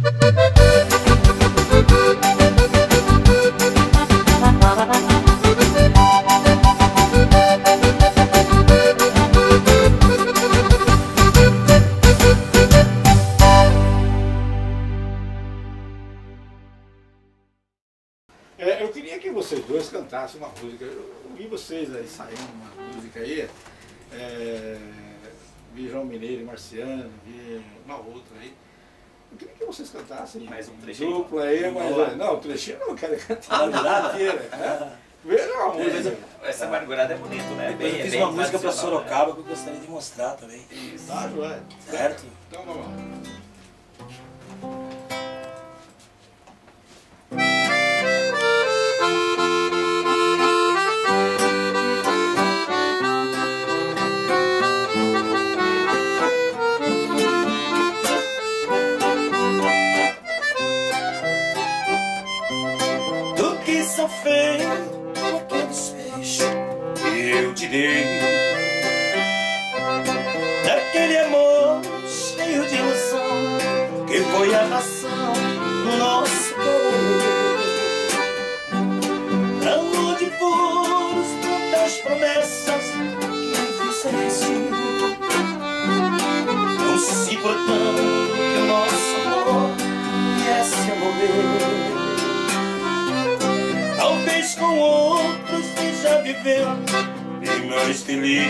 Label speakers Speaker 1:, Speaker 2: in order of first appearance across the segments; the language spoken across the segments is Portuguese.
Speaker 1: Eu queria que vocês dois cantassem uma música. Eu vi vocês aí saindo uma música aí, vi João Mineiro e Marciano, vi uma outra aí. Eu queria que vocês cantassem
Speaker 2: mais um trechinho.
Speaker 1: Dupla aí, mas não, o trechinho não, eu quero cantar a inteira, né? Veja uma música.
Speaker 2: Essa amargurada é bonito, né?
Speaker 3: Eu fiz uma música para Sorocaba que eu gostaria de mostrar também.
Speaker 2: Isso.
Speaker 1: Tá, Joé?
Speaker 3: Certo?
Speaker 1: Então vamos lá.
Speaker 3: São feitos aqueles beijos que eu te dei, daquele amor cheio de ilusão que foi a razão do nosso querer. Amor de furos, tantas promessas que me fizeste, não se importando que o nosso amor viesse a morrer. Talvez com outros que já viveu bem mais feliz,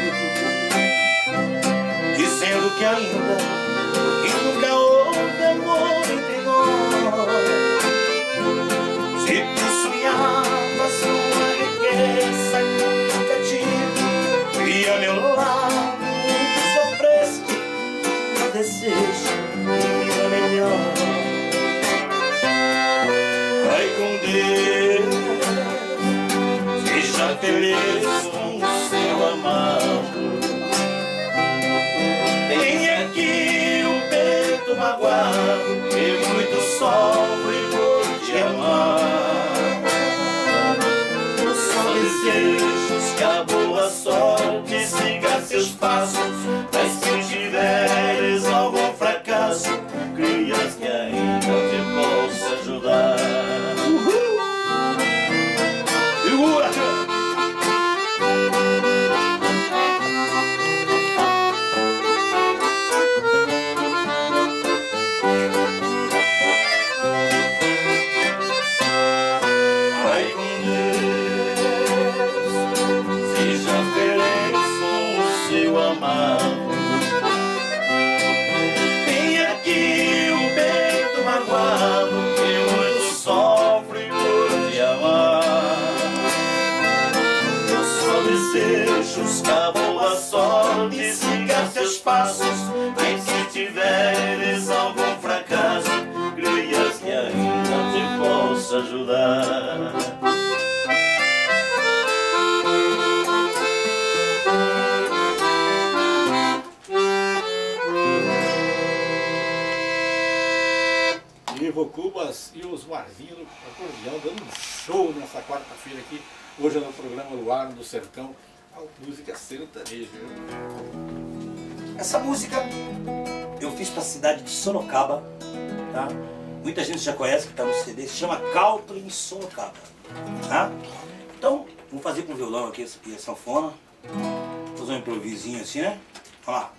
Speaker 3: dizendo que ainda que nunca houve amor entre nós. Se tu sonhavas uma riqueza que nunca tive, e a meu lado tu sofreste o desejo de vida melhor. Vai com Deus, seja feliz com o seu amado. Tem aqui um peito magoado que muito sofre por te amar. Só desejos que a boa sorte siga seus passos, mas se tiveres algum fracasso, crias que ainda te possa ajudar. Tem aqui um peito magoado que muito sofre por te amar. Eu só desejo que a boa sorte siga seus passos, mas se tiveres algum fracasso, creias que ainda te possa ajudar.
Speaker 1: Ivo Cubas e os Marzinhos do acordeão dando um show nessa quarta-feira aqui, hoje no programa Luar do Sertão, a música sertaneja.
Speaker 3: Essa música eu fiz para a cidade de Sorocaba, tá? Muita gente já conhece, que está no CD, se chama Country em Sorocaba, tá? Então, vou fazer com o violão aqui e a sanfona, vou fazer um improvisinho assim, né? Olha lá.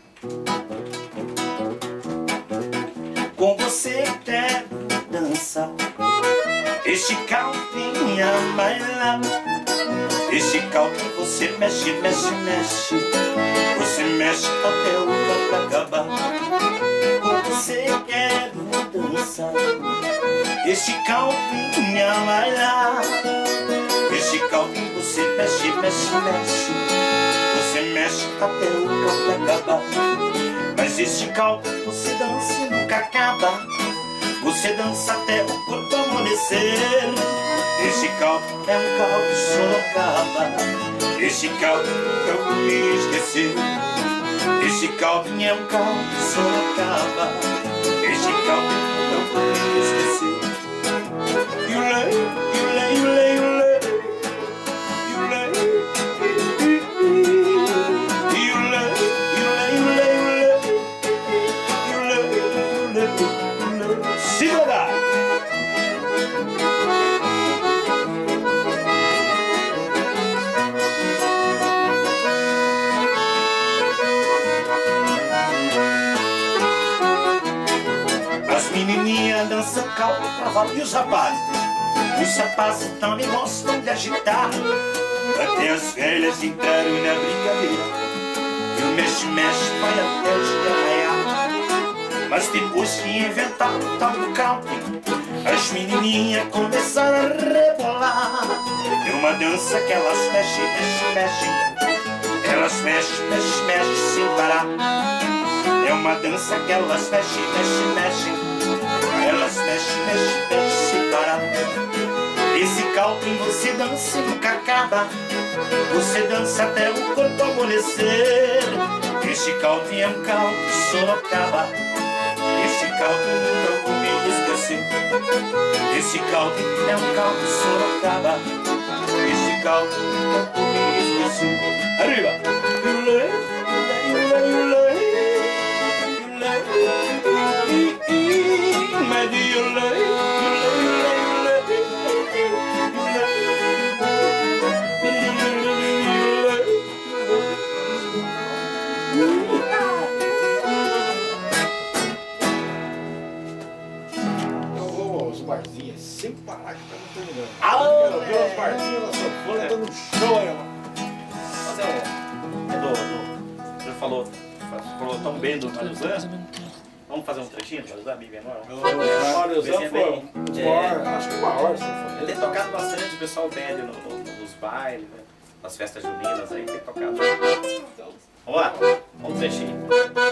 Speaker 3: Com você quero dançar, este country a bailar. Este country você mexe, mexe, mexe, você mexe até o corpo acabar. Com você quero dançar, este country a bailar. Este country você mexe, mexe, mexe, você mexe até o corpo acabar. Mas este country você dança e nunca acaba, você dança até o corpo amolecer. Este country é um country Sorocaba, este country nunca vou me esquecer. Este country é um country Sorocaba, este country nunca vou me esquecer. Yulei, yulei, yulei, yulei, menininhas dançam calma pra valer. E os rapazes também gostam de agitar. Até as velhas entraram na brincadeira, e o mexe-mexe vai até o dia raiar. Mas depois que inventaram o tal do camping, as menininhas começaram a rebolar. É uma dança que elas mexem, mexem, mexem. Elas mexem, mexem, mexem sem parar. É uma dança que elas mexem, mexem, mexem. Elas mexem, mexem, mexem sem parar. Esse camping você dança e nunca acaba. Você dança até o corpo amolecer. Este camping é um camping Sorocaba. Este camping nunca vou me esquecer. Esse camping é um camping Sorocaba. Este camping nunca vou me esquecer. Arriba!
Speaker 1: Os barzinhos, sem parar que tá não terminando. Quero ver os barzinhos na sanfona dando um show aí, mano.
Speaker 2: Fazer você falou tão bem do Mariozan. Vamos fazer um trechinho do Mariozan, bem menor?
Speaker 1: O Mariozan foi acho que uma hora.
Speaker 2: Ele tem tocado bastante, o pessoal pede nos bailes, né? Nas festas juninas aí, tem tocado. Então, vamos lá, vamos um trechinho.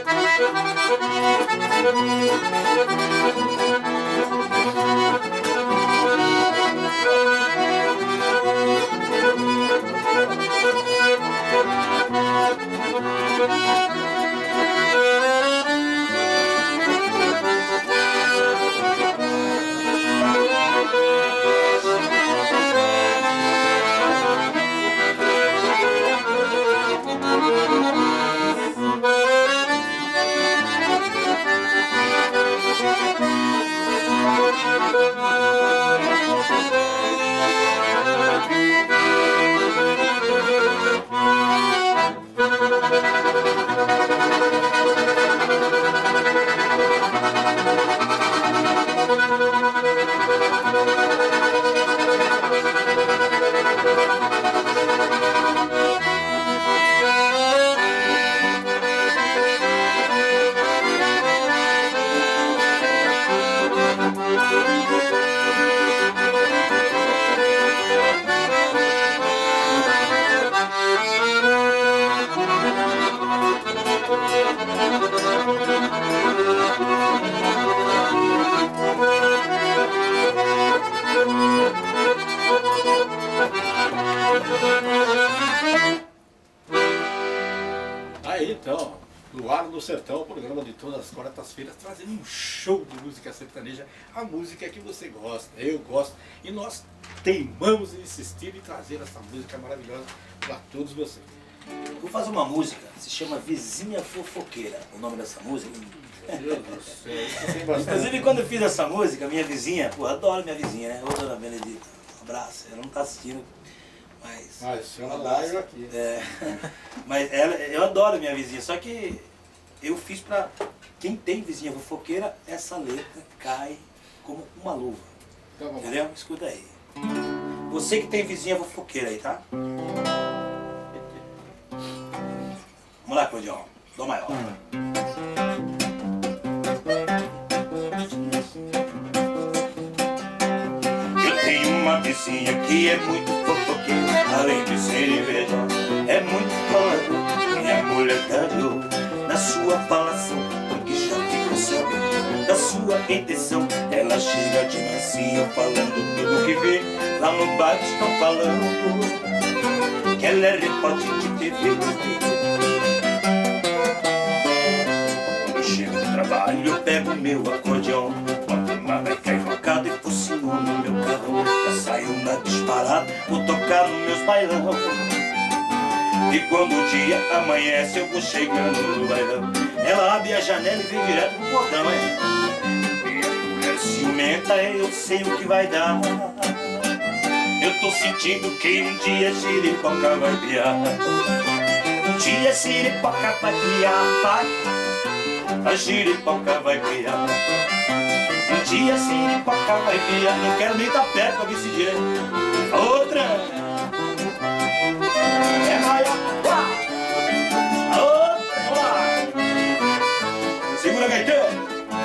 Speaker 1: Aí então, Luar do Sertão, o programa de todas as quartas-feiras, trazendo um show de música sertaneja, a música que você gosta, eu gosto, e nós teimamos em insistir em trazer essa música maravilhosa para todos vocês.
Speaker 4: Vou fazer uma música, se chama Vizinha Fofoqueira, o nome dessa música.
Speaker 1: Meu Deus do céu, isso tem bastante.
Speaker 4: Inclusive quando eu fiz essa música, minha vizinha, pô, adoro minha vizinha, né? Ô dona Benedita, um abraço, ela não tá assistindo, mas...
Speaker 1: Mas uma live aqui.
Speaker 4: É, mas eu adoro minha vizinha, só que eu fiz pra quem tem vizinha fofoqueira, essa letra cai como uma luva.
Speaker 1: Então, vamos lá.
Speaker 4: Entendeu? Escuta aí. Você que tem vizinha fofoqueira aí, tá? Vamos lá, acordeão. Dó maior.
Speaker 3: Eu tenho uma vizinha que é muito fofoqueira, além de ser invejosa, é muito falada. Minha mulher ganhou na sua falação, porque já fica sabendo da sua intenção. Ela chega de mansinho falando tudo que vê, lá no bar estão falando que ela é repórter de TV. Quando chego do trabalho eu pego meu acordeão, boto uma beca invocada e focinho no meu carrão. Já saio na disparada, vou tocar nos meus bailão. E quando o dia amanhece eu vou chegando no bailão. Ela abre a janela e vem direto pro portão, Minha mulher ciumenta, eu sei o que vai dar. Eu tô sentindo que um dia Siripoca vai piar. Um dia Siripoca vai piar, vai. A Siripoca vai piar. dia Siripoca vai piar. Não quero nem estar perto pra ver esse dia. Outra é maior. A outra, vamos lá. Segura, gaiteiro.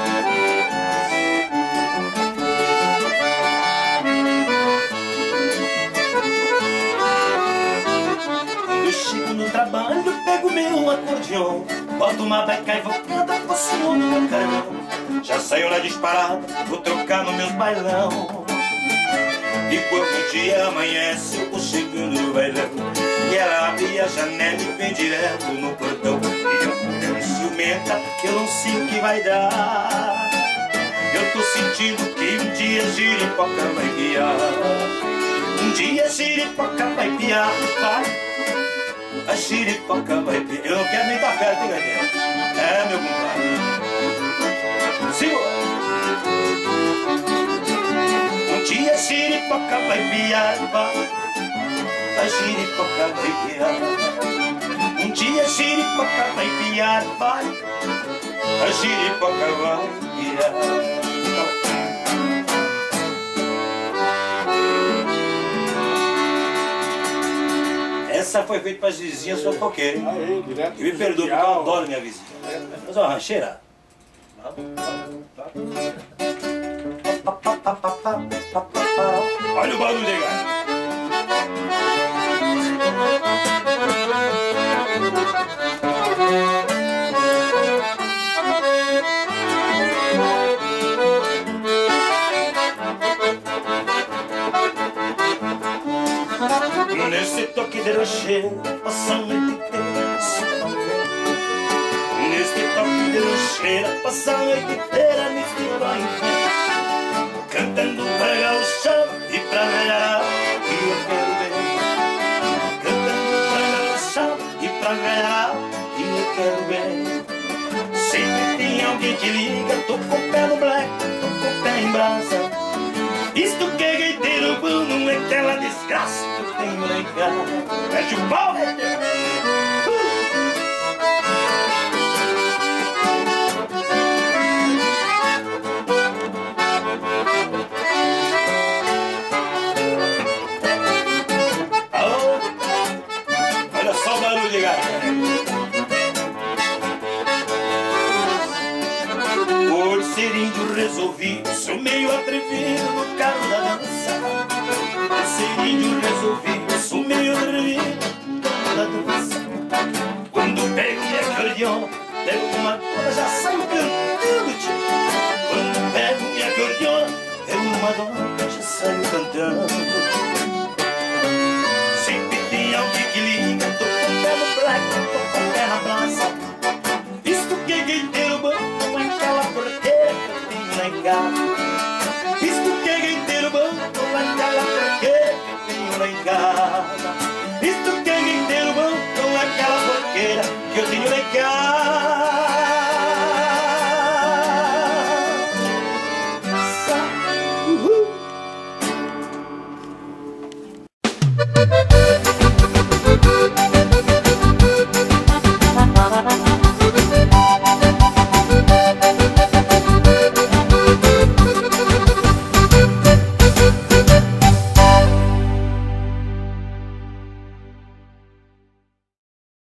Speaker 3: Quando eu chego no trabalho, pego meu acordeão, boto uma beca e vou cantar por cima do meu carão. Já saiu na disparada, vou trocar no meus bailão. E quando o dia amanhece, eu vou chegando no bailão, e ela abre a janela e vem direto no portão. E eu mulher ciumenta, eu não sei o que vai dar. Eu tô sentindo que um dia Siripoca vai piar. Um dia Siripoca vai piar, vai. A Siripoca vai piar. Eu não quero nem estar perto, hein, galera? É, meu compadre. Segura. Um dia Siripoca vai piar, vai. A Siripoca vai piar. Um dia Siripoca vai piar, vai. A Siripoca vai piar. Essa foi feita para as vizinhas fofoqueiras. E me perdoa, porque eu adoro minha vizinha. Mas uma rancheira. Olha o barulho, negado. Nesse toque de rancheira, passa a noite inteira se tocando. Nesse toque de rancheira, passa a noite inteira me estirando, cantando pra gauchão e pra velhar que eu quero ver. Cantando pra gauchão e pra velhar que eu quero ver. Sempre tem alguém que liga, tô com o pé no black, tô com o pé em brasa. Isto que é gaiteiro bom, não é aquela desgraça que eu tenho lá em casa. Mete o pau, gaiteiro! Olha só o barulho de gato. Por ser índio resolvi, sou meio atrevido no carro da dança. Por ser índio resolvi, sou meio atrevido no carro da dança. Quando pego minha acordeona, pego uma dona, já saio cantando, tio. Quando pego minha acordeona, pego uma dona, já saio cantando. Sempre tem alguém que liga, tô com o pé no black, tô com o pé na praça. Isto que é gaiteiro bom, não é aquela porteira que eu tenho lá em casa.